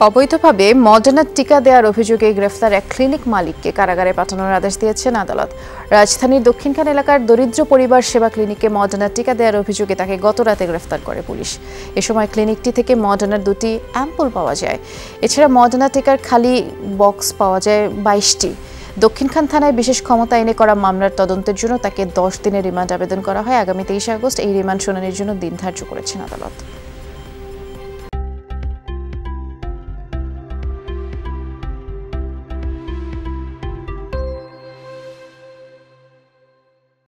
অবৈধভাবে মডার্নার টিকা দেওয়ার অভিযোগে গ্রেফতার এক ক্লিনিক মালিককে কারাগারে পাঠানোর আদেশ দিয়েছেন আদালত। রাজধানীর দক্ষিণখান এলাকার দরিদ্র পরিবার সেবা ক্লিনিকে মডার্নার টিকা দেওয়ার অভিযোগে তাকে গতরাতে গ্রেফতার করে পুলিশ। এ সময় ক্লিনিকটি থেকে মডার্নার দুটি অ্যাম্পুল পাওয়া যায়। এছাড়া মডার্না টিকার খালি বক্স পাওয়া যায় 22টি। দক্ষিণখান থানায় বিশেষ ক্ষমতা আইনে করা মামলার তদন্তের জন্য তাকে 10 দিনের রিমান্ড আবেদন করা হয়। আগামী 23 আগস্ট এই রিমান্ড শুনানির জন্য দিন ধার্য করেছেন আদালত।